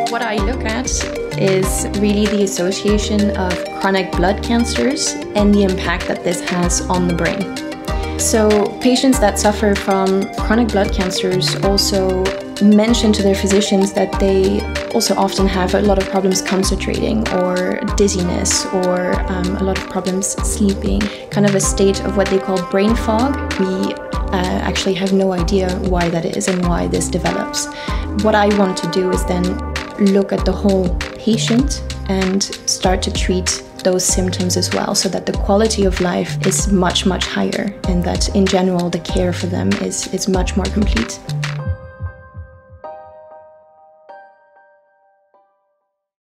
What I look at is really the association of chronic blood cancers and the impact that this has on the brain. So patients that suffer from chronic blood cancers also mention to their physicians that they also often have a lot of problems concentrating, or dizziness, or a lot of problems sleeping, kind of a state of what they call brain fog. We actually have no idea why that is and why this develops. What I want to do is then look at the whole patient and start to treat those symptoms as well, so that the quality of life is much, much higher, and that in general the care for them is much more complete.